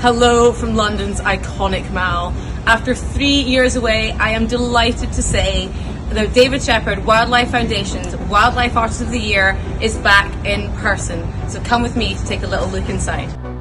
Hello from London's iconic Mall. After 3 years away, I am delighted to say that David Shepherd Wildlife Foundation's Wildlife Artist of the Year is back in person. So come with me to take a little look inside.